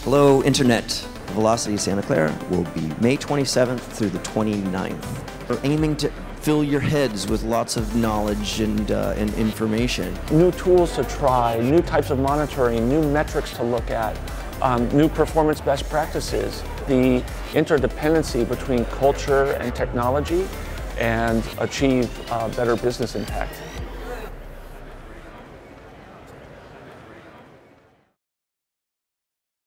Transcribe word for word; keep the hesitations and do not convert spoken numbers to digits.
Hello, Internet. Velocity Santa Clara will be May twenty-seventh through the twenty-ninth. We're aiming to fill your heads with lots of knowledge and, uh, and information. New tools to try, new types of monitoring, new metrics to look at, um, new performance best practices, the interdependency between culture and technology, and achieve uh, better business impact.